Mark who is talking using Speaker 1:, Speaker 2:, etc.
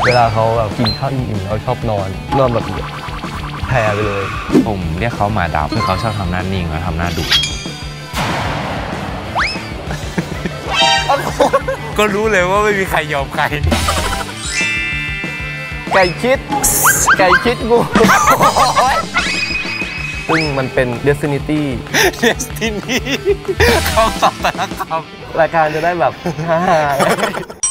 Speaker 1: เวลาเขาแบบกินข้าวอิ่มๆเขาชอบนอนแบบแผ่ไปเลย
Speaker 2: ผมเรียกเขาหมาดำคือเขาชอบทำหน้านิ่งและทำหน้าดุก็รู้เลยว่าไม่มีใครยอมใคร
Speaker 1: ไก่คิดงูซึ่งมันเป็น Destiny
Speaker 2: คำตอบแต่ละคำ
Speaker 1: รายการจะได้แบบฮ่า